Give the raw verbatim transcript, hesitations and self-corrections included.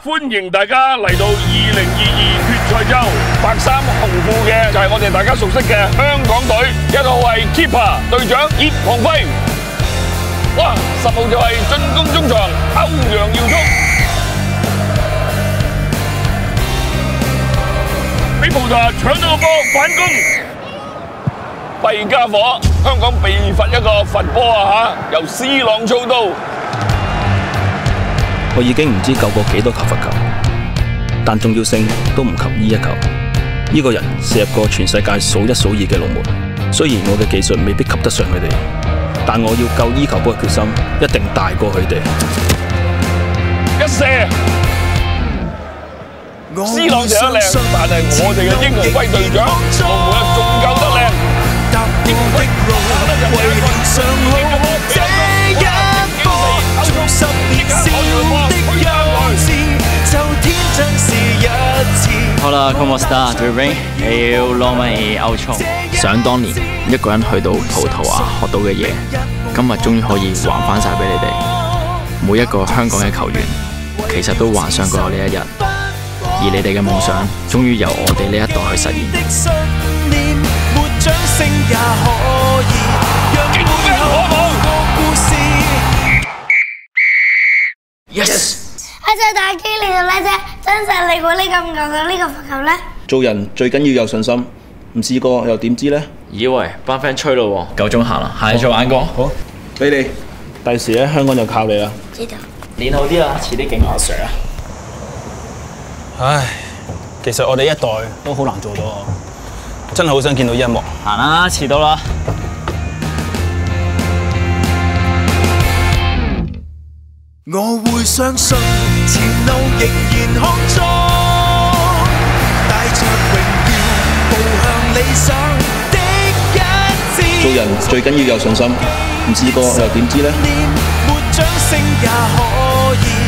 歡迎大家嚟到二零二二決賽周，白衫紅褲嘅就係我哋大家熟悉嘅香港隊，一號係 keeper 隊長葉鴻輝，哇，十號就係進攻中場歐陽耀宗，俾葡萄牙搶到個波反攻，弊家伙，香港被罰一個罰波啊嚇，由 C 朗操刀。 我已經唔知救過幾多球罰球，但重要性都唔及呢一球。呢個人射入過全世界數一數二嘅龍門，雖然我嘅技術未必及得上佢哋，但我要救呢球波嘅決心一定大過佢哋。 一射 ，C 朗射得靚，但係我哋嘅英雄輝隊長龍門仲救得靚。英雄輝打得入去，呢個波俾一個重拾年少的幼稚，就天真是一次。 好啦 ，Como está, do you ring? Eu lo me outro。想當年一個人去到葡萄牙學到嘅嘢，今日終於可以還翻晒俾你哋。每一個香港嘅球員，其實都幻想過有呢一日，而你哋嘅夢想，終於由我哋呢一代去實現。Yes！ 阿仔打機嚟到咧啫，真實你估你咁牛嘅呢個罰球咧？ 做人最緊要有信心，唔試過又點知呢？ 以為班 friend 吹咯喎，夠鐘行啦，下次再玩過。 好，俾你，第時咧香港就靠你啦。 知道。 練好啲啦，遲啲勁阿 Sir 啊！ 唉，其實我哋一代都好難做到，真係好想見到呢一幕。 行啦，遲到啦。 我會相信前路仍然康莊，帶着榮耀步向理想的一致。 做人最緊要有信心，唔試過又點知呢？ 沒掌聲也可以。